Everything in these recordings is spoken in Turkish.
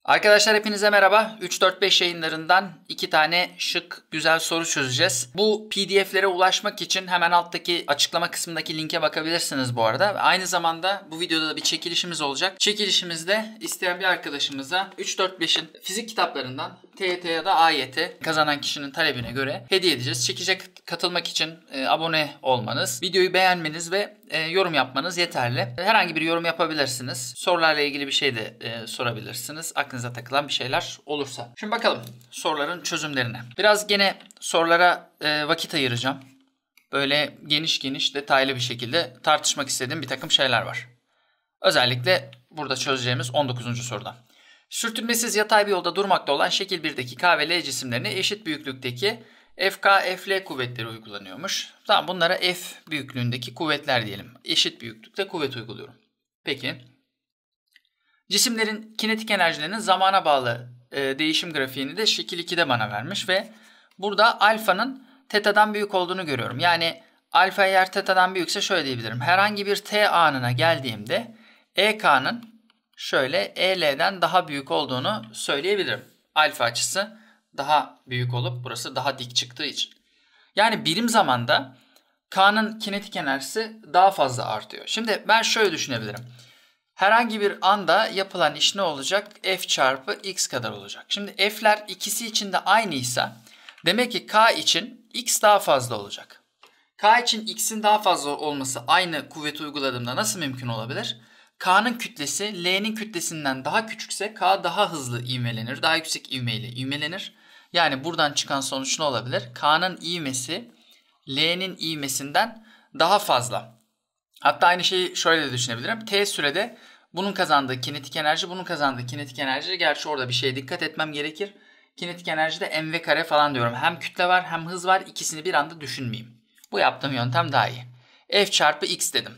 Arkadaşlar hepinize merhaba. 3-4-5 yayınlarından 2 tane şık güzel soru çözeceğiz. Bu PDF'lere ulaşmak için hemen alttaki açıklama kısmındaki linke bakabilirsiniz bu arada. Aynı zamanda bu videoda da bir çekilişimiz olacak. Çekilişimizde isteyen bir arkadaşımıza 3-4-5'in fizik kitaplarından TYT ya da AYT kazanan kişinin talebine göre hediye edeceğiz. Çekişe katılmak için abone olmanız, videoyu beğenmeniz ve yorum yapmanız yeterli. Herhangi bir yorum yapabilirsiniz. Sorularla ilgili bir şey de sorabilirsiniz. Aklınıza takılan bir şeyler olursa. Şimdi bakalım soruların çözümlerine. Biraz gene sorulara vakit ayıracağım. Böyle geniş detaylı bir şekilde tartışmak istediğim bir takım şeyler var. Özellikle burada çözeceğimiz 19. soruda. Sürtünmesiz yatay bir yolda durmakta olan şekil 1'deki K ve L cisimlerine eşit büyüklükteki FK, FL kuvvetleri uygulanıyormuş. Tamam, bunlara F büyüklüğündeki kuvvetler diyelim. Eşit büyüklükte kuvvet uyguluyorum. Peki. Cisimlerin kinetik enerjilerinin zamana bağlı değişim grafiğini de şekil 2'de bana vermiş ve burada alfanın teta'dan büyük olduğunu görüyorum. Yani alfa eğer teta'dan büyükse şöyle diyebilirim. Herhangi bir t anına geldiğimde EK'nın şöyle EL'den daha büyük olduğunu söyleyebilirim. Alfa açısı daha büyük olup burası daha dik çıktığı için. Yani birim zamanda K'nın kinetik enerjisi daha fazla artıyor. Şimdi ben şöyle düşünebilirim. Herhangi bir anda yapılan iş ne olacak? F çarpı x kadar olacak. Şimdi F'ler ikisi için de aynıysa demek ki K için x daha fazla olacak. K için x'in daha fazla olması aynı kuvveti uyguladığımda nasıl mümkün olabilir? K'nın kütlesi L'nin kütlesinden daha küçükse K daha hızlı ivmelenir. Daha yüksek ivmeyle ivmelenir. Yani buradan çıkan sonuç ne olabilir? K'nın ivmesi L'nin ivmesinden daha fazla. Hatta aynı şeyi şöyle de düşünebilirim. T sürede bunun kazandığı kinetik enerji, bunun kazandığı kinetik enerji. Gerçi orada bir şeye dikkat etmem gerekir. Kinetik enerjide mv kare falan diyorum. Hem kütle var hem hız var. İkisini bir anda düşünmeyeyim. Bu yaptığım yöntem daha iyi. F çarpı x dedim.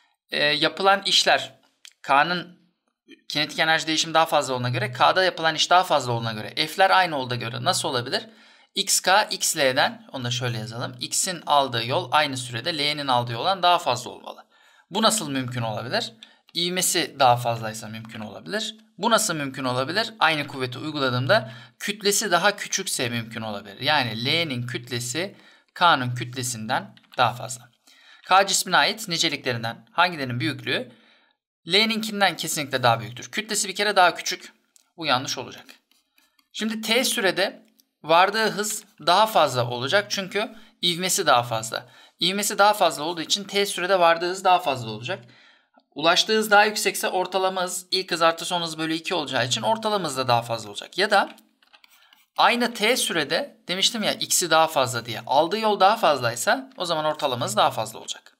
Yapılan işler K'nın kinetik enerji değişimi daha fazla olduğuna göre, K'da yapılan iş daha fazla olduğuna göre, F'ler aynı olduğuna göre nasıl olabilir? XK, XL'den, onu da şöyle yazalım. X'in aldığı yol aynı sürede L'nin aldığı yoldan daha fazla olmalı. Bu nasıl mümkün olabilir? İvmesi daha fazlaysa mümkün olabilir. Bu nasıl mümkün olabilir? Aynı kuvveti uyguladığımda kütlesi daha küçükse mümkün olabilir. Yani L'nin kütlesi K'nın kütlesinden daha fazla. K cismine ait niceliklerinden hangilerinin büyüklüğü L'ninkinden kesinlikle daha büyüktür. Kütlesi bir kere daha küçük. Bu yanlış olacak. Şimdi t sürede vardığı hız daha fazla olacak çünkü ivmesi daha fazla. İvmesi daha fazla olduğu için t sürede vardığı hız daha fazla olacak. Ulaştığı hız daha yüksekse ortalama hız ilk hız artı son hız bölü 2 olacağı için ortalama hız da daha fazla olacak. Ya da aynı t sürede demiştim ya x'i daha fazla diye. Aldığı yol daha fazlaysa o zaman ortalama hız daha fazla olacak.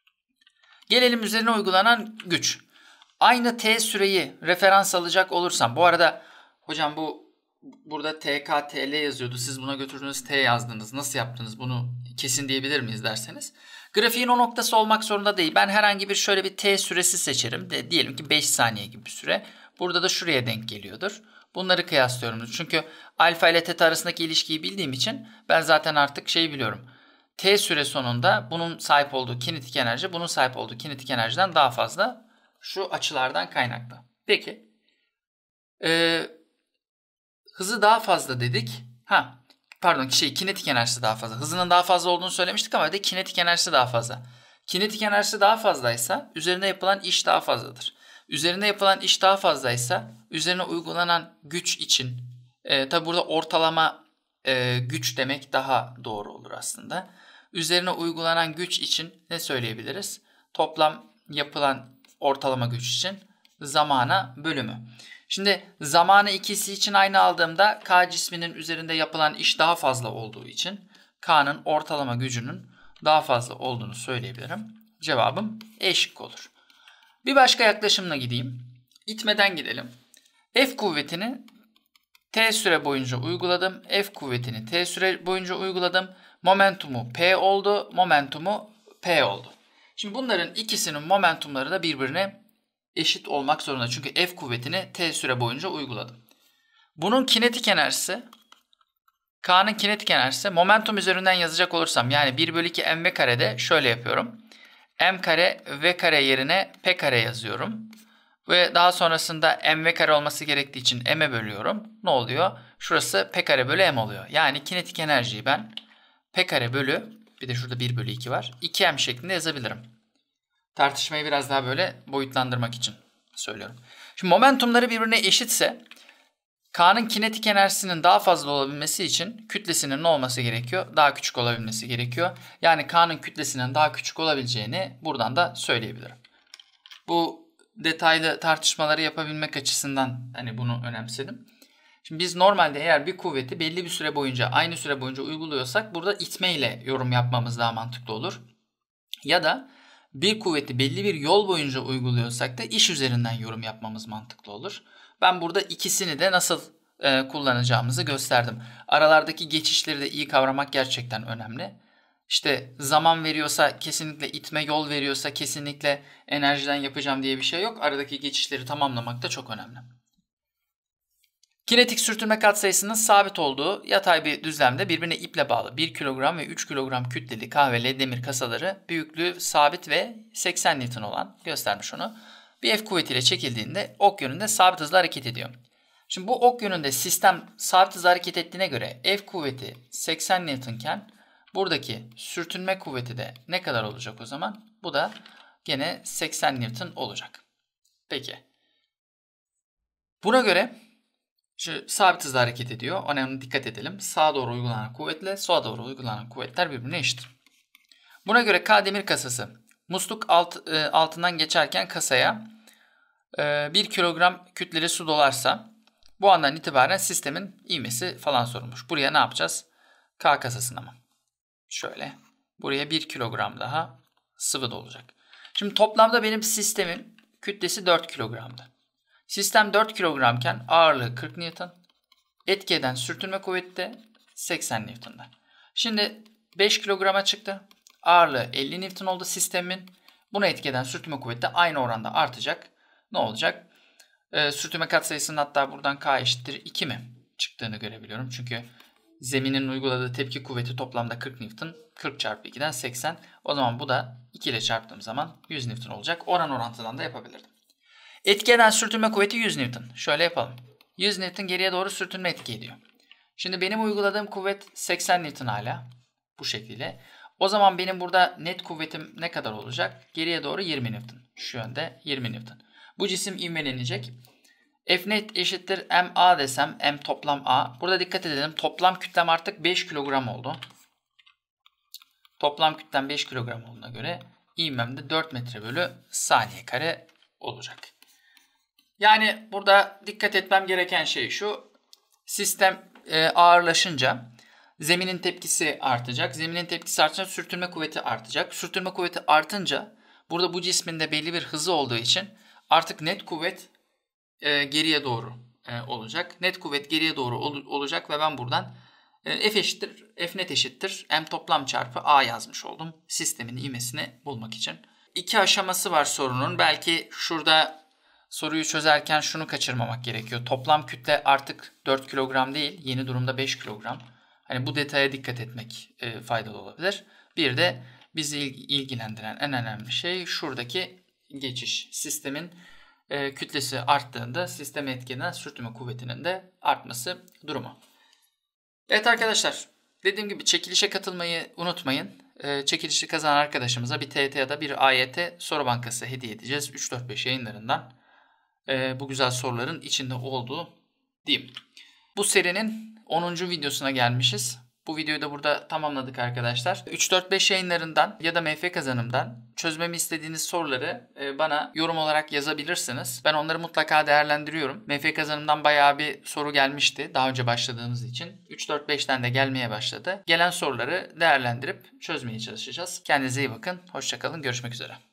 Gelelim üzerine uygulanan güç. Aynı t süreyi referans alacak olursam, bu arada hocam burada TK, TL yazıyordu. Siz buna götürdünüz T yazdınız. Nasıl yaptınız bunu kesin diyebilir miyiz derseniz. Grafiğin o noktası olmak zorunda değil. Ben herhangi bir şöyle bir T süresi seçerim. Diyelim ki 5 saniye gibi bir süre. Burada da şuraya denk geliyordur. Bunları kıyaslıyorum. Çünkü alfa ile teta arasındaki ilişkiyi bildiğim için ben zaten artık şeyi biliyorum. T süre sonunda bunun sahip olduğu kinetik enerji bunun sahip olduğu kinetik enerjiden daha fazla. Şu açılardan kaynaklı. Peki. Hızı daha fazla dedik. Kinetik enerjisi daha fazla. Hızının daha fazla olduğunu söylemiştik ama bir de kinetik enerjisi daha fazla. Kinetik enerjisi daha fazlaysa üzerine yapılan iş daha fazladır. Üzerine yapılan iş daha fazlaysa üzerine uygulanan güç için tabi burada ortalama güç demek daha doğru olur aslında. Üzerine uygulanan güç için ne söyleyebiliriz? Toplam yapılan ortalama güç için zamana bölümü. Şimdi zamanı ikisi için aynı aldığımda K cisminin üzerinde yapılan iş daha fazla olduğu için K'nın ortalama gücünün daha fazla olduğunu söyleyebilirim. Cevabım E şıkkı olur. Bir başka yaklaşımla gideyim. İtmeden gidelim. F kuvvetini T süre boyunca uyguladım. F kuvvetini T süre boyunca uyguladım. Momentumu P oldu. Momentumu P oldu. Şimdi bunların ikisinin momentumları da birbirine eşit olmak zorunda. Çünkü F kuvvetini T süre boyunca uyguladım. Bunun kinetik enerjisi, K'nın kinetik enerjisi momentum üzerinden yazacak olursam yani 1 bölü 2 mv karede şöyle yapıyorum. M kare V kare yerine P kare yazıyorum. Ve daha sonrasında mv kare olması gerektiği için m'e bölüyorum. Ne oluyor? Şurası p kare bölü m oluyor. Yani kinetik enerjiyi ben p kare bölü, bir de şurada 1 bölü 2 var, 2m şeklinde yazabilirim. Tartışmayı biraz daha böyle boyutlandırmak için söylüyorum. Şimdi momentumları birbirine eşitse K'nın kinetik enerjisinin daha fazla olabilmesi için kütlesinin ne olması gerekiyor? Daha küçük olabilmesi gerekiyor. Yani K'nın kütlesinin daha küçük olabileceğini buradan da söyleyebilirim. Bu detaylı tartışmaları yapabilmek açısından hani bunu önemsedim. Şimdi biz normalde eğer bir kuvveti belli bir süre boyunca, aynı süre boyunca uyguluyorsak burada itme ile yorum yapmamız daha mantıklı olur. Ya da bir kuvveti belli bir yol boyunca uyguluyorsak da iş üzerinden yorum yapmamız mantıklı olur. Ben burada ikisini de nasıl kullanacağımızı gösterdim. Aralardaki geçişleri de iyi kavramak gerçekten önemli. İşte zaman veriyorsa kesinlikle itme, yol veriyorsa kesinlikle enerjiden yapacağım diye bir şey yok. Aradaki geçişleri tamamlamak da çok önemli. Kinetik sürtünme katsayısının sabit olduğu yatay bir düzlemde birbirine iple bağlı 1 kilogram ve 3 kilogram kütleli K ve L demir kasaları büyüklüğü sabit ve 80 Newton olan göstermiş onu. Bir F kuvvetiyle çekildiğinde ok yönünde sabit hızla hareket ediyor. Şimdi bu ok yönünde sistem sabit hızla hareket ettiğine göre F kuvveti 80 Newton iken buradaki sürtünme kuvveti de ne kadar olacak o zaman? Bu da gene 80 Newton olacak. Peki. Buna göre şu sabit hızla hareket ediyor. Ona dikkat edelim. Sağa doğru uygulanan kuvvetle sola doğru uygulanan kuvvetler birbirine eşit. Buna göre K demir kasası musluk altından geçerken kasaya 1 kilogram kütleli su dolarsa bu andan itibaren sistemin ivmesi falan sorulmuş. Buraya ne yapacağız? K kasasına mı? Şöyle. Buraya 1 kilogram daha sıvı dolacak. Şimdi toplamda benim sistemin kütlesi 4 kilogramdı. Sistem 4 kilogramken ağırlığı 40 Newton. Etki eden sürtünme kuvveti de 80 Newton'da. Şimdi 5 kilograma çıktı. Ağırlığı 50 Newton oldu sistemin. Buna etki eden sürtünme kuvveti de aynı oranda artacak. Ne olacak? Sürtünme katsayısının hatta buradan K eşittir 2 mi çıktığını görebiliyorum. Çünkü zeminin uyguladığı tepki kuvveti toplamda 40 Newton. 40 çarpı 2'den 80. O zaman bu da 2 ile çarptığım zaman 100 Newton olacak. Oran orantıdan da yapabilirdim. Etki eden sürtünme kuvveti 100 Newton. Şöyle yapalım. 100 Newton geriye doğru sürtünme etki ediyor. Şimdi benim uyguladığım kuvvet 80 Newton hala. Bu şekilde. O zaman benim burada net kuvvetim ne kadar olacak? Geriye doğru 20 Newton. Şu yönde 20 Newton. Bu cisim ivmelenecek. F net eşittir MA desem, M toplam A. Burada dikkat edelim. Toplam kütlem artık 5 kilogram oldu. Toplam kütlem 5 kilogram olduğuna göre ivmem de 4 metre bölü saniye kare olacak. Yani burada dikkat etmem gereken şey şu. Sistem ağırlaşınca zeminin tepkisi artacak. Zeminin tepkisi artınca sürtünme kuvveti artacak. Sürtünme kuvveti artınca burada bu cismin de belli bir hızı olduğu için artık net kuvvet geriye doğru olacak. Net kuvvet geriye doğru olacak ve ben buradan F net eşittir M toplam çarpı A yazmış oldum. Sistemin ivmesini bulmak için. 2 aşaması var sorunun. Belki şurada soruyu çözerken şunu kaçırmamak gerekiyor. Toplam kütle artık 4 kilogram değil. Yeni durumda 5 kilogram. Hani bu detaya dikkat etmek faydalı olabilir. Bir de bizi ilgilendiren en önemli şey şuradaki geçiş. Sistemin kütlesi arttığında sisteme etki eden sürtünme kuvvetinin de artması durumu. Evet arkadaşlar, dediğim gibi çekilişe katılmayı unutmayın. Çekilişi kazanan arkadaşımıza bir TYT ya da bir AYT soru bankası hediye edeceğiz. 3-4-5 yayınlarından bu güzel soruların içinde olduğu diyeyim. Bu serinin 10. videosuna gelmişiz. Bu videoyu da burada tamamladık arkadaşlar. 3-4-5 yayınlarından ya da MF kazanımdan çözmemi istediğiniz soruları bana yorum olarak yazabilirsiniz. Ben onları mutlaka değerlendiriyorum. MF kazanımdan bayağı bir soru gelmişti daha önce başladığımız için. 3-4-5'ten de gelmeye başladı. Gelen soruları değerlendirip çözmeye çalışacağız. Kendinize iyi bakın. Hoşça kalın. Görüşmek üzere.